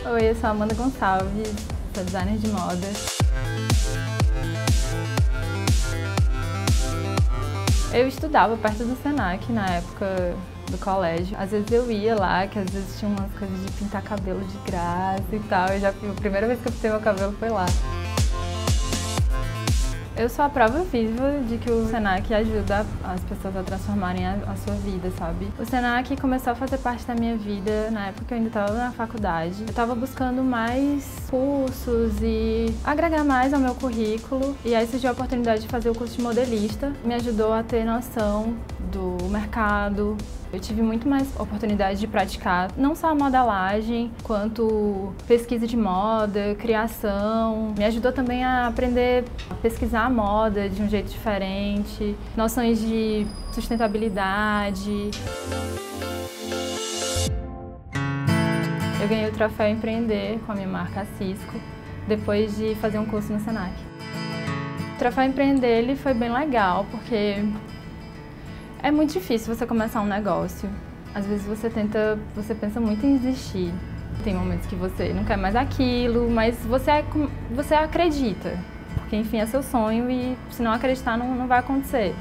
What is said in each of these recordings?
Oi, eu sou a Amanda Gonçalves, sou designer de moda. Eu estudava perto do Senac na época do colégio. Às vezes eu ia lá, que às vezes tinha umas coisas de pintar cabelo de graça e tal. A primeira vez que eu pintei meu cabelo foi lá. Eu sou a prova viva de que o Senac ajuda as pessoas a transformarem a sua vida, sabe? O Senac começou a fazer parte da minha vida na época que eu ainda estava na faculdade. Eu estava buscando mais cursos e agregar mais ao meu currículo. E aí surgiu a oportunidade de fazer o curso de modelista. Me ajudou a ter noção do mercado. Eu tive muito mais oportunidade de praticar não só a modelagem, quanto pesquisa de moda, criação. Me ajudou também a aprender a pesquisar a moda de um jeito diferente, noções de sustentabilidade. Eu ganhei o troféu Empreender com a minha marca Cisco, depois de fazer um curso no Senac. O troféu Empreender ele foi bem legal, porque é muito difícil você começar um negócio. Às vezes você pensa muito em desistir. Tem momentos que você não quer mais aquilo, mas você acredita. Porque, enfim, é seu sonho e se não acreditar, não vai acontecer.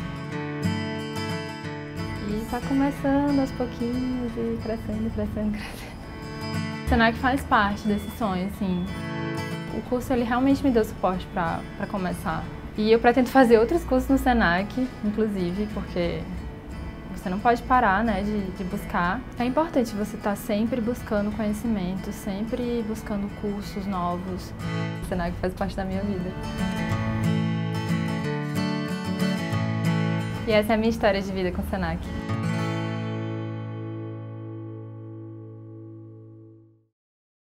E tá começando aos pouquinhos e crescendo, crescendo, crescendo. O Senac faz parte desse sonho, assim. O curso, ele realmente me deu suporte pra começar. E eu pretendo fazer outros cursos no Senac, inclusive, porque você não pode parar, né, de buscar. É importante você estar sempre buscando conhecimento, sempre buscando cursos novos. O Senac faz parte da minha vida. E essa é a minha história de vida com o Senac.